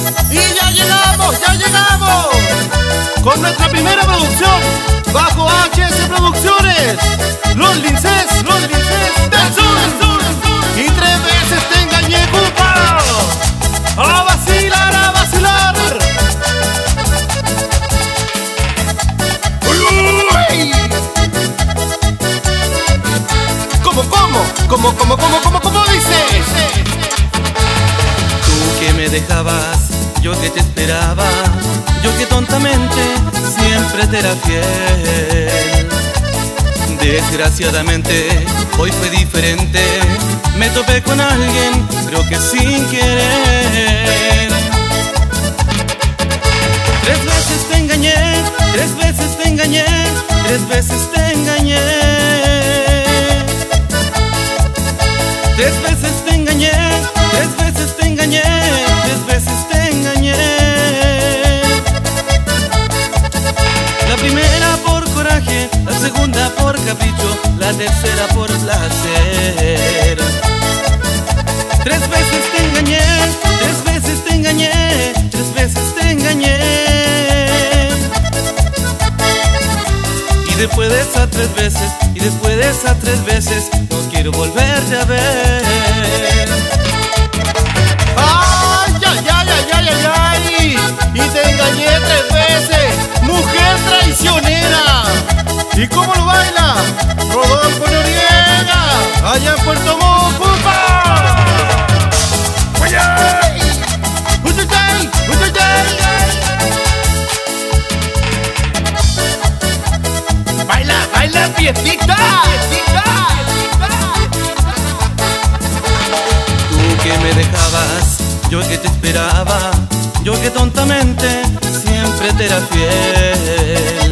Y ya llegamos con nuestra primera producción bajo HS Producciones, los linces del sur. Y 3 veces te engañé, compa. A vacilar, a vacilar. Uy. ¿Cómo dices? Tú que me dejabas, yo que te esperaba, yo que tontamente siempre te era fiel. Desgraciadamente hoy fue diferente, me topé con alguien, creo que sin querer. 3 veces te engañé, 3 veces te engañé, 3 veces te engañé. 3 veces te engañé, 3 veces te engañé, 3 veces te engañé. La primera por coraje, la segunda por capricho, la tercera por placer. 3 veces te engañé, 3 veces te engañé, 3 veces te engañé. Y después de esas 3 veces, y después de esas 3 veces, no quiero volverte a ver. Ay, y te engañé 3 veces, mujer traicionera. ¿Y cómo lo baila? Rodolfo Noriega, allá en Puerto Montt, compa. Baila fiestita. Tú que me dejabas, yo que te esperaba, yo que tontamente siempre te era fiel.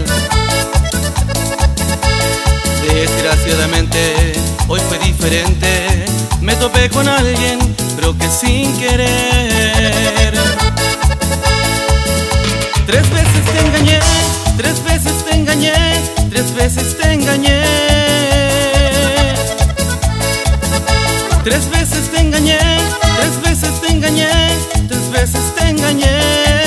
Desgraciadamente hoy fue diferente, me topé con alguien, pero que sin querer. 3 veces te engañé, 3 veces te engañé, 3 veces te engañé. 3 veces te engañé, 3 veces te engañé, 3 veces te engañé.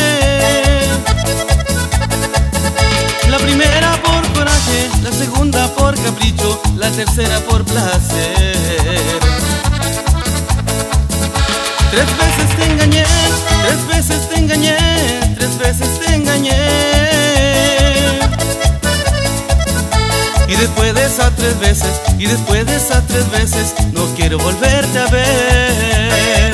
La primera por coraje, la segunda por capricho, la tercera por placer. 3 veces te engañé, 3 veces te engañé, 3 veces te engañé. Y después de esas 3 veces, y después de esas 3 veces, no quiero volverte a ver.